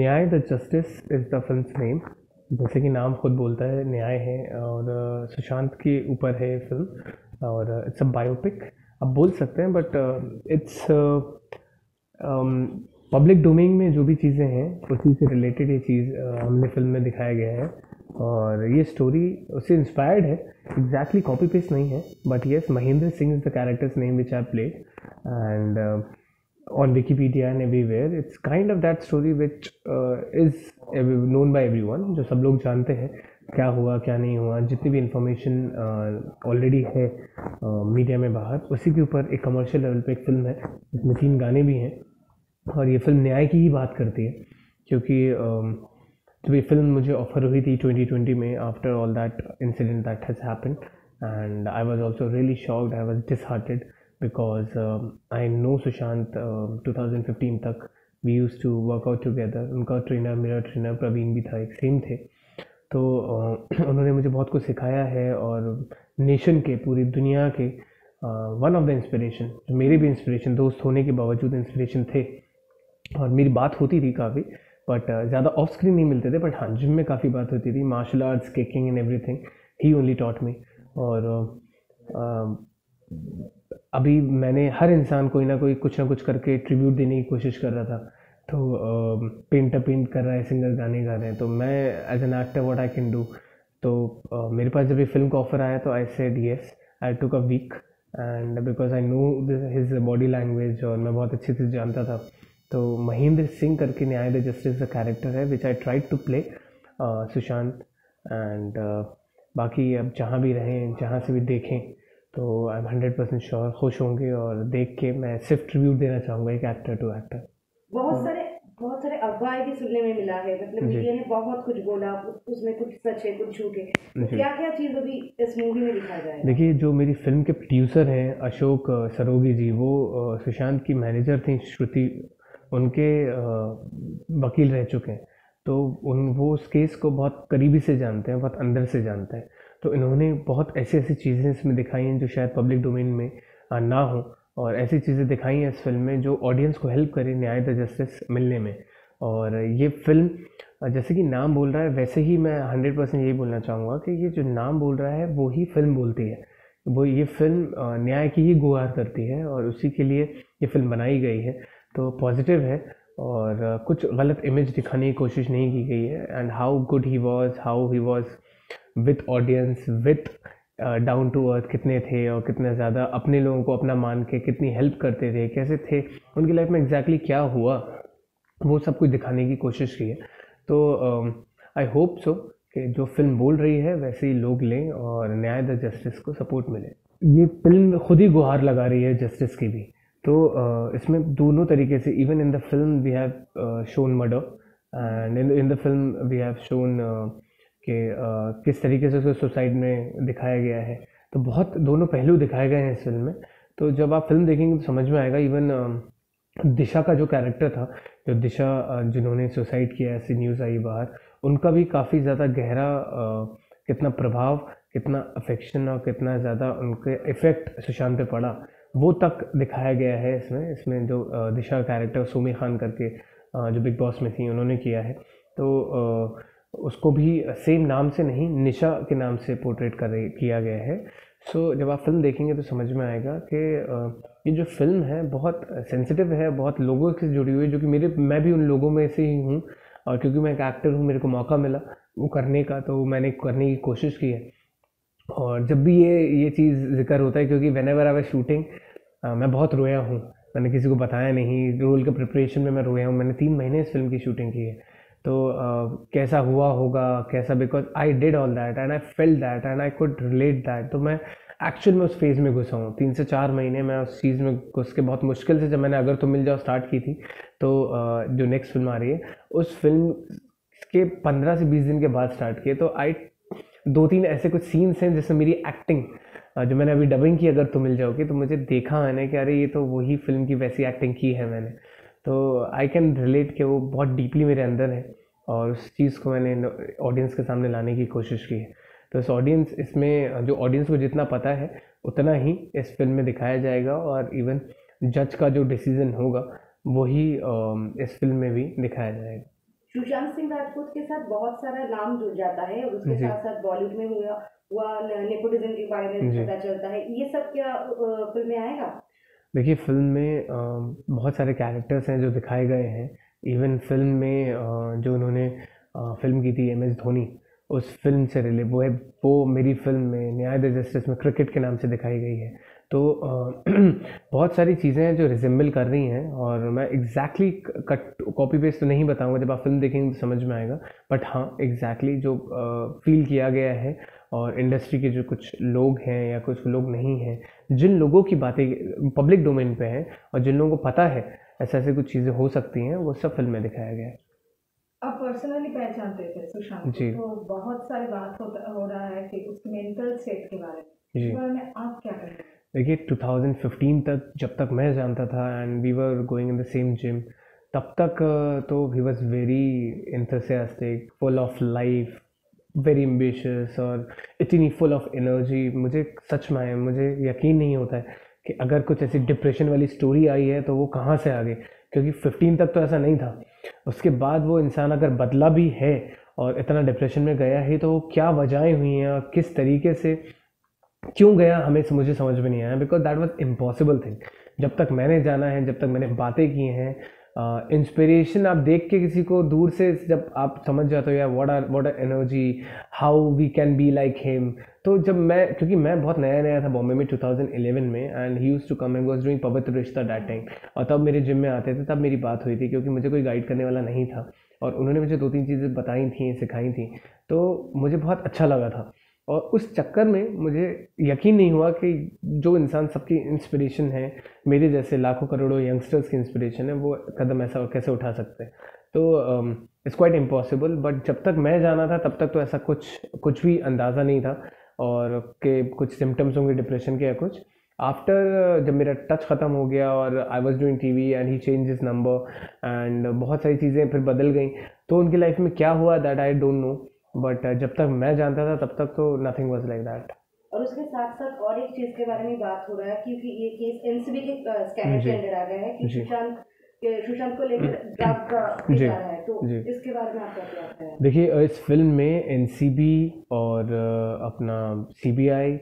न्याय the justice is the film's name. जैसे कि नाम खुद बोलता है, न्याय है और सुशांत के ऊपर है ये फिल्म। और इट्स अ बायोपिक आप बोल सकते हैं, बट इट्स पब्लिक डोमेन में जो भी चीज़ें हैं उसी से रिलेटेड ये चीज़ हमने फिल्म में दिखाया गया है। और ये स्टोरी उससे इंस्पायर्ड है, एग्जैक्टली कॉपी पेस्ट नहीं है, but yes, Mahendra Singh is the character's name which I play and on Wikipedia and everywhere. It's kind of that story which is known by everyone, जो सब लोग जानते हैं क्या हुआ क्या नहीं हुआ, जितनी भी इंफॉर्मेशन ऑलरेडी है मीडिया में बाहर, उसी के ऊपर एक कमर्शियल लेवल पे एक फिल्म है जिसमें 3 गाने भी हैं। और ये फिल्म न्याय की ही बात करती है, क्योंकि जब ये फिल्म मुझे ऑफर हुई थी 2020 में, after all that incident that has happened, and I was also really shocked, I was disheartened because I know Sushant 2015 तक we used to work out together। उनका ट्रेनर, मेरा ट्रेनर प्रवीण भी था, एक सेम थे। तो उन्होंने मुझे बहुत कुछ सिखाया है और नेशन के, पूरी दुनिया के वन ऑफ द इंस्पिरेशन, जो मेरे भी इंस्पिरेशन, दोस्त होने के बावजूद इंस्पिरेशन थे। और मेरी बात होती थी काफ़ी, बट ज़्यादा ऑफ स्क्रीन नहीं मिलते थे, बट हाँ, जिम में काफ़ी बात होती थी, martial arts, kicking and everything, he only taught me. और अभी मैंने हर इंसान कोई ना कोई कुछ ना कुछ करके ट्रिब्यूट देने की कोशिश कर रहा था। तो पेंटर पेंट कर रहा है, सिंगर गाने गा रहे हैं, तो मैं as an actor what I can do. तो मेरे पास जब ये फिल्म का ऑफर आया तो I said yes. I took a week and because I know his body language और मैं बहुत अच्छे से जानता था। तो महेंद्र सिंह करके न्याय द जस्टिस द कैरेक्टर है which I tried to play Sushant. And बाकी अब जहाँ भी रहें, जहाँ से भी देखें, तो आई एम 100% श्योर खुश होंगे। और देख के मैं सिर्फ ट्रिब्यूट देना चाहूँगा एक एक्टर टू एक्टर। बहुत सारे अफवाहें भी सुनने में मिला है, मतलब मीडिया ने बहुत कुछ बोला, उसमें कुछ सच है कुछ झूठ है, तो क्या क्या चीज़ अभी इस मूवी में दिखाया जाएगा? देखिए, जो मेरी फिल्म के प्रोड्यूसर हैं अशोक सरोगी जी, वो सुशांत की मैनेजर थी श्रुति, उनके वकील रह चुके हैं। तो वो उस केस को बहुत करीबी से जानते हैं, बहुत अंदर से जानते हैं। तो इन्होंने बहुत ऐसी ऐसी चीज़ें इसमें दिखाई हैं जो शायद पब्लिक डोमेन में ना हो, और ऐसी चीज़ें दिखाई हैं इस फिल्म में जो ऑडियंस को हेल्प करे न्याय द जस्टिस मिलने में। और ये फिल्म जैसे कि नाम बोल रहा है, वैसे ही मैं 100% यही बोलना चाहूँगा कि ये जो नाम बोल रहा है वो ही फिल्म बोलती है। वो ये फिल्म न्याय की ही गुहार करती है और उसी के लिए ये फिल्म बनाई गई है। तो पॉजिटिव है और कुछ गलत इमेज दिखाने की कोशिश नहीं की गई है। And how good he was, how he was with audience, with down to earth कितने थे और कितने ज़्यादा अपने लोगों को अपना मान के कितनी हेल्प करते थे, कैसे थे, उनकी लाइफ में एग्जैक्टली क्या हुआ, वो सब कुछ दिखाने की कोशिश की है। तो आई होप सो कि जो फिल्म बोल रही है वैसे ही लोग लें और न्याय द जस्टिस को सपोर्ट मिले। ये फिल्म खुद ही गुहार लगा रही है जस्टिस की भी। तो इसमें दोनों तरीके से, even in the film we have shown murder and in the film we have shown कि किस तरीके से उसे सुसाइड में दिखाया गया है। तो बहुत दोनों पहलू दिखाए गए हैं इस फिल्म में। तो जब आप फिल्म देखेंगे तो समझ में आएगा। इवन दिशा का जो कैरेक्टर था, जो दिशा जिन्होंने सुसाइड किया, ऐसी न्यूज़ आई बाहर, उनका भी काफ़ी ज़्यादा गहरा कितना प्रभाव, कितना अफेक्शन और कितना ज़्यादा उनके इफ़ेक्ट सुशांत पे पड़ा, वो तक दिखाया गया है इसमें जो दिशा कैरेक्टर सुमी खान करके जो बिग बॉस में थी, उन्होंने किया है। तो उसको भी सेम नाम से नहीं, निशा के नाम से पोर्ट्रेट किया गया है। सो जब आप फिल्म देखेंगे तो समझ में आएगा कि ये जो फिल्म है बहुत सेंसिटिव है, बहुत लोगों से जुड़ी हुई है, जो कि मैं भी उन लोगों में से ही हूँ। और क्योंकि मैं एक एक्टर हूँ, मेरे को मौका मिला वो करने का, तो मैंने करने की कोशिश की है। और जब भी ये चीज़ जिक्र होता है, क्योंकि whenever I was shooting मैं बहुत रोया हूँ। मैंने किसी को बताया नहीं, रोल के प्रिपरेशन में मैं रोया हूँ। मैंने 3 महीने इस फिल्म की शूटिंग की है। तो कैसा हुआ होगा, कैसा, because I did all that and I felt that and I could relate that. तो मैं एक्चुअल में उस फेज़ में घुसा हूँ। 3 से 4 महीने मैं उस चीज़ में घुस के बहुत मुश्किल से, जब मैंने अगर तुम मिल जाओ स्टार्ट की थी, तो जो नेक्स्ट फिल्म आ रही है, उस फिल्म के 15 से 20 दिन के बाद स्टार्ट किए। तो 2-3 ऐसे कुछ सीन्स हैं जिसमें मेरी एक्टिंग, जो मैंने अभी डबिंग की अगर तुम मिल जाओगी, तो मुझे देखा मैंने कि अरे ये तो वही फिल्म की वैसी एक्टिंग की है मैंने। तो आई कैन रिलेट कि वो बहुत डीपली मेरे अंदर है और उस चीज़ को मैंने ऑडियंस के सामने लाने की कोशिश की है। तो इसमें जो ऑडियंस को जितना पता है उतना ही इस फिल्म में दिखाया जाएगा। और इवन जज का जो डिसीज़न होगा वही इस फिल्म में भी दिखाया जाएगा। सुशांत सिंह राजपूत के साथ बहुत सारा नाम जुड़ जाता है और उसके साथ साथ बॉलीवुड में हुआ नेपोटिज्म के बारे में पता चलता है। ये सब क्या फिल्म में आएगा? देखिए, फिल्म में बहुत सारे कैरेक्टर्स हैं जो दिखाए गए हैं। इवन फिल्म में जो उन्होंने फिल्म की थी MS धोनी, उस फिल्म से रिले वो मेरी फिल्म में न्याय द जस्टिस में क्रिकेट के नाम से दिखाई गई है। तो बहुत सारी चीज़ें हैं जो रिजेंबल कर रही हैं, और मैं एग्जैक्टली कट कॉपी पेस्ट तो नहीं बताऊंगा, जब आप फिल्म देखेंगे तो समझ में आएगा। बट हाँ, एग्जैक्टली जो फील किया गया है, और इंडस्ट्री के जो कुछ लोग हैं या कुछ लोग नहीं हैं, जिन लोगों की बातें पब्लिक डोमेन पे हैं और जिन लोगों को पता है ऐसे ऐसे कुछ चीज़ें हो सकती हैं, वो सब फिल्म में दिखाया गया है। आप पर्सनली पहचानते थे सुशांत जी। तो बहुत सारी बात हो रहा है कि उसके मेंटल स्टेट के बारे में, जी। इस बारे में आप क्या कहेंगे? देखिए, 2015 तक जब तक मैं जानता था and we were going in the same gym, तब तक तो he was very enthusiastic, full of life, very ambitious, और इतनी फुल ऑफ एनर्जी। मुझे सच में मुझे यकीन नहीं होता है कि अगर कुछ ऐसी डिप्रेशन वाली स्टोरी आई है तो वो कहाँ से आ गई, क्योंकि 15 तक तो ऐसा नहीं था। उसके बाद वो इंसान अगर बदला भी है और इतना डिप्रेशन में गया है, तो वो क्या वजहें हुई हैं और किस तरीके से क्यों गया, मुझे समझ में नहीं आया, because that was impossible thing. जब तक मैंने जाना है, जब तक मैंने बातें की हैं, इंस्पिरेशन आप देख के किसी को दूर से जब आप समझ जाते हो यार what are energy, how we can be like him. तो जब क्योंकि मैं बहुत नया था बॉम्बे में 2011 में, and he used to come and was doing Pavitra Rishta that time, और तब मेरे जिम में आते थे, तब मेरी बात हुई थी, क्योंकि मुझे कोई गाइड करने वाला नहीं था और उन्होंने मुझे 2-3 चीज़ें बताई थी, सिखाई थी, तो मुझे बहुत अच्छा लगा था। और उस चक्कर में मुझे यकीन नहीं हुआ कि जो इंसान सबकी इंस्पिरेशन है, मेरे जैसे लाखों करोड़ों यंगस्टर्स की इंस्पिरेशन है, वो कदम ऐसा कैसे उठा सकते हैं। तो इट्स क्वाइट इम्पॉसिबल। बट जब तक मैं जाना था तब तक तो ऐसा कुछ भी अंदाज़ा नहीं था, और के कुछ सिम्टम्स होंगे डिप्रेशन के या कुछ। आफ्टर जब मेरा टच ख़त्म हो गया और I was doing TV and he change his number, and बहुत सारी चीज़ें फिर बदल गई, तो उनकी लाइफ में क्या हुआ that I don't know. But जब तक मैं जानता था तब तक तो नथिंग वाज लाइक दैट। और उसके साथ साथ और एक चीज के बारे में बात हो रहा है, क्योंकि ये केस NCB के स्कैनर के अंदर आ गया है कि सुशांत को लेकर ड्रग का विचार है, तो इसके बारे में आपका क्या कहना है? देखिए, इस फिल्म में NCB और अपना CBI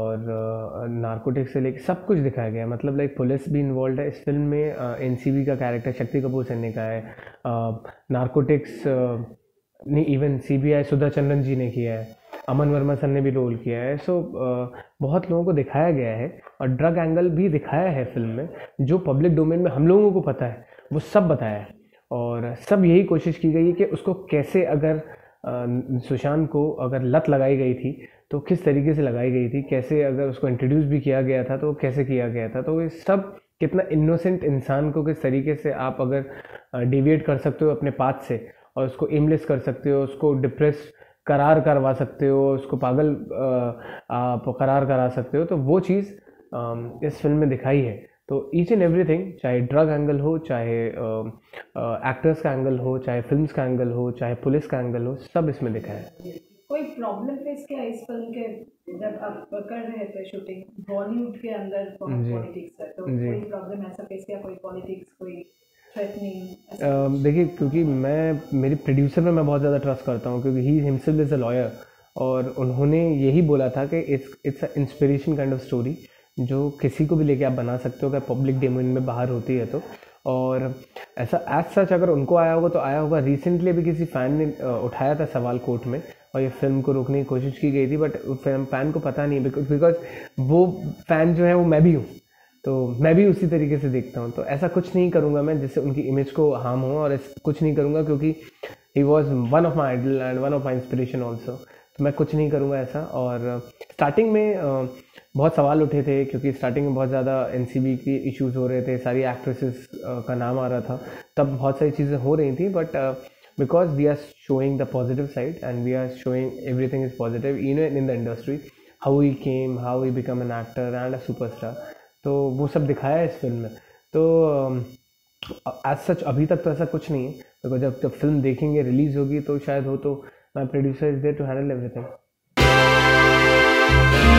और नार्कोटिक्स से लेकर सब कुछ दिखाया गया है। मतलब लाइक पुलिस भी इन्वॉल्व है इस फिल्म में। NCB का कैरेक्टर शक्ति कपूर सन्नी का है, नार्कोटिक्स नहीं, इवन CBI सुधा चंद्रन जी ने किया है, अमन वर्मा सर ने भी रोल किया है। सो बहुत लोगों को दिखाया गया है, और ड्रग एंगल भी दिखाया है फिल्म में, जो पब्लिक डोमेन में हम लोगों को पता है वो सब बताया है। और सब यही कोशिश की गई है कि उसको कैसे, अगर सुशांत को अगर लत लगाई गई थी तो किस तरीके से लगाई गई थी, कैसे अगर उसको इंट्रोड्यूस भी किया गया था तो कैसे किया गया था। तो ये सब कितना इनोसेंट इंसान को किस तरीके से आप अगर डिविएट कर सकते हो अपने पाथ से, और उसको एमलेस कर सकते हो, उसको डिप्रेस करार करवा सकते हो, उसको पागल आप करार करा सकते हो, तो वो चीज़ इस फिल्म में दिखाई है। तो ईच एंड एवरीथिंग, चाहे ड्रग एंगल हो, चाहे एक्टर्स का एंगल हो, चाहे फिल्म्स का एंगल हो, चाहे पुलिस का एंगल हो, सब इसमें दिखा है। कोई प्रॉब्लम फेस किया इस फिल्म के जब आप कर रहे थे शूटिंग? बॉलीवुड के अंदर पॉलिटिक्स है, तो कोई प्रॉब्लम ऐसा फेस किया, कोई पॉलिटिक्स, कोई थ्रेटनिंग? देखिए, क्योंकि मेरे प्रोड्यूसर में मैं बहुत ज़्यादा ट्रस्ट करता हूँ, क्योंकि he himself is a lawyer, और उन्होंने यही बोला था कि it's a inspiration kind of story, जो किसी को भी लेके आप बना सकते हो अगर पब्लिक डोमेन में बाहर होती है तो। और ऐसा एज सच अगर उनको आया होगा तो आया होगा। रिसेंटली अभी किसी फ़ैन ने उठाया था सवाल कोर्ट में, और ये फिल्म को रोकने की कोशिश की गई थी, बट फ़ैन को पता नहीं, बिकॉज वो फ़ैन जो है वो मैं भी हूँ, तो मैं भी उसी तरीके से देखता हूँ। तो ऐसा कुछ नहीं करूँगा मैं जिससे उनकी इमेज को हार्म हो, और कुछ नहीं करूँगा, क्योंकि he was one of my idol and one of my inspiration also. तो मैं कुछ नहीं करूँगा ऐसा। और स्टार्टिंग में बहुत सवाल उठे थे, क्योंकि स्टार्टिंग में बहुत ज़्यादा NCB की इश्यूज़ हो रहे थे, सारी एक्ट्रेसेस का नाम आ रहा था, तब बहुत सारी चीज़ें हो रही थी। But because we are showing the positive side and we are showing everything is positive in the industry, how he came, how he become an actor and a superstar, तो वो सब दिखाया है इस फिल्म में। तो एज सच अभी तक तो ऐसा कुछ नहीं है, बिकॉज जब फिल्म देखेंगे, रिलीज़ होगी, तो शायद हो तो my producer is there to handle everything.